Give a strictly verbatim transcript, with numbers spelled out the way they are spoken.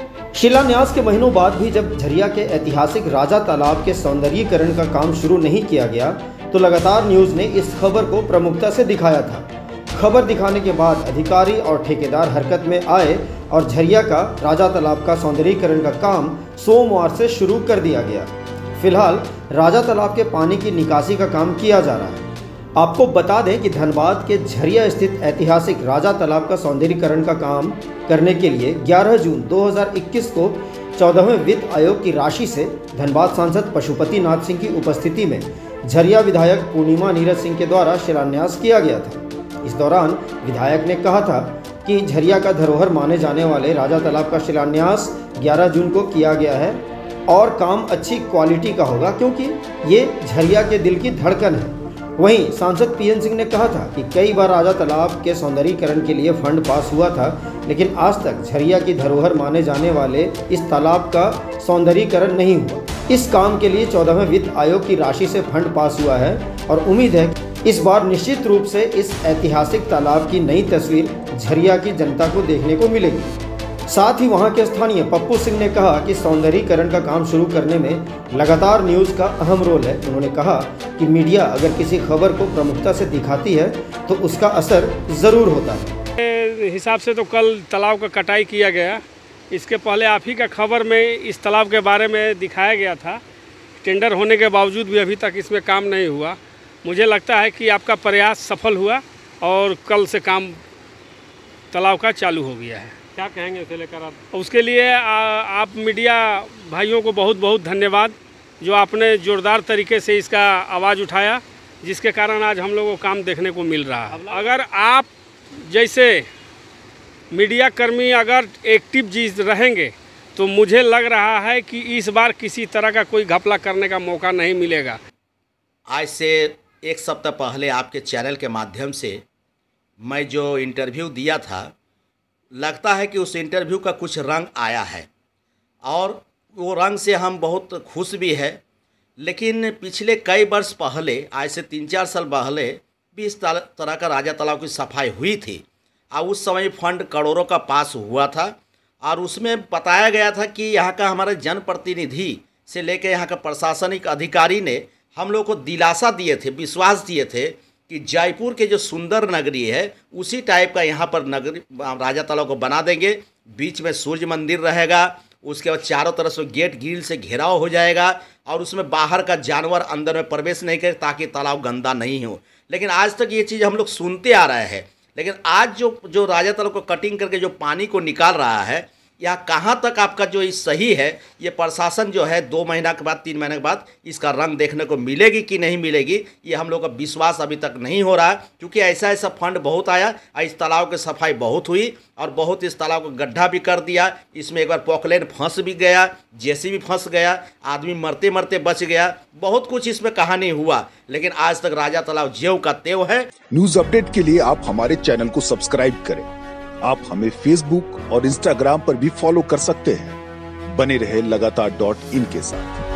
शिलान्यास के महीनों बाद भी जब झरिया के ऐतिहासिक राजा तालाब के सौंदर्यीकरण का काम शुरू नहीं किया गया तो लगातार न्यूज़ ने इस खबर को प्रमुखता से दिखाया था। खबर दिखाने के बाद अधिकारी और ठेकेदार हरकत में आए और झरिया का राजा तालाब का सौंदर्यीकरण का काम सोमवार से शुरू कर दिया गया। फिलहाल राजा तालाब के पानी की निकासी का काम किया जा रहा है। आपको बता दें कि धनबाद के झरिया स्थित ऐतिहासिक राजा तालाब का सौंदर्यीकरण का काम करने के लिए ग्यारह जून दो हज़ार इक्कीस को चौदहवें वित्त आयोग की राशि से धनबाद सांसद पशुपति नाथ सिंह की उपस्थिति में झरिया विधायक पूर्णिमा नीरज सिंह के द्वारा शिलान्यास किया गया था। इस दौरान विधायक ने कहा था कि झरिया का धरोहर माने जाने वाले राजा तालाब का शिलान्यास ग्यारह जून को किया गया है और काम अच्छी क्वालिटी का होगा क्योंकि ये झरिया के दिल की धड़कन है। वहीं सांसद पीएन सिंह ने कहा था कि कई बार राजा तालाब के सौंदर्यीकरण के लिए फंड पास हुआ था, लेकिन आज तक झरिया की धरोहर माने जाने वाले इस तालाब का सौंदर्यीकरण नहीं हुआ। इस काम के लिए चौदहवें वित्त आयोग की राशि से फंड पास हुआ है और उम्मीद है इस बार निश्चित रूप से इस ऐतिहासिक तालाब की नई तस्वीर झरिया की जनता को देखने को मिलेगी। साथ ही वहां के स्थानीय पप्पू सिंह ने कहा कि सौंदर्यीकरण का काम शुरू करने में लगातार न्यूज़ का अहम रोल है। उन्होंने कहा कि मीडिया अगर किसी खबर को प्रमुखता से दिखाती है तो उसका असर ज़रूर होता है। हिसाब से तो कल तालाब का कटाई किया गया। इसके पहले आप ही का खबर में इस तालाब के बारे में दिखाया गया था। टेंडर होने के बावजूद भी अभी तक इसमें काम नहीं हुआ। मुझे लगता है कि आपका प्रयास सफल हुआ और कल से काम तालाब का चालू हो गया है। क्या कहेंगे उसे लेकर आप? उसके लिए आ, आप मीडिया भाइयों को बहुत बहुत धन्यवाद, जो आपने ज़ोरदार तरीके से इसका आवाज़ उठाया, जिसके कारण आज हम लोगों को काम देखने को मिल रहा है। अगर आप जैसे मीडिया कर्मी अगर एक्टिव चीज रहेंगे तो मुझे लग रहा है कि इस बार किसी तरह का कोई घपला करने का मौका नहीं मिलेगा। आज से एक सप्ताह पहले आपके चैनल के माध्यम से मैं जो इंटरव्यू दिया था, लगता है कि उस इंटरव्यू का कुछ रंग आया है और वो रंग से हम बहुत खुश भी है। लेकिन पिछले कई वर्ष पहले, आज से तीन चार साल पहले भी इस तरह का राजा तालाब की सफाई हुई थी और उस समय फंड करोड़ों का पास हुआ था और उसमें बताया गया था कि यहाँ का हमारे जनप्रतिनिधि से लेकर यहाँ का प्रशासनिक अधिकारी ने हम लोग को दिलासा दिए थे, विश्वास दिए थे कि जयपुर के जो सुंदर नगरी है उसी टाइप का यहाँ पर नगरी राजा तालाब को बना देंगे। बीच में सूर्य मंदिर रहेगा, उसके बाद चारों तरफ से गेट ग्रिल से घेराव हो जाएगा और उसमें बाहर का जानवर अंदर में प्रवेश नहीं करे ताकि तालाब गंदा नहीं हो। लेकिन आज तक ये चीज़ हम लोग सुनते आ रहे हैं, लेकिन आज जो जो राजा तालाब को कटिंग करके जो पानी को निकाल रहा है, या कहाँ तक आपका जो सही है, ये प्रशासन जो है दो महीना के बाद तीन महीने के बाद इसका रंग देखने को मिलेगी कि नहीं मिलेगी, ये हम लोग का विश्वास अभी तक नहीं हो रहा है। क्योंकि ऐसा ऐसा फंड बहुत आया, इस तालाब की सफाई बहुत हुई और बहुत इस तालाब को गड्ढा भी कर दिया। इसमें एक बार पॉकलेन फंस भी गया, जेसीबी फंस गया, आदमी मरते मरते बच गया, बहुत कुछ इसमें कहानी हुआ। लेकिन आज तक राजा तालाब ज्यों का त्यों है। न्यूज अपडेट के लिए आप हमारे चैनल को सब्सक्राइब करें। आप हमें फेसबुक और इंस्टाग्राम पर भी फॉलो कर सकते हैं। बने रहे लगातार डॉट इन के साथ।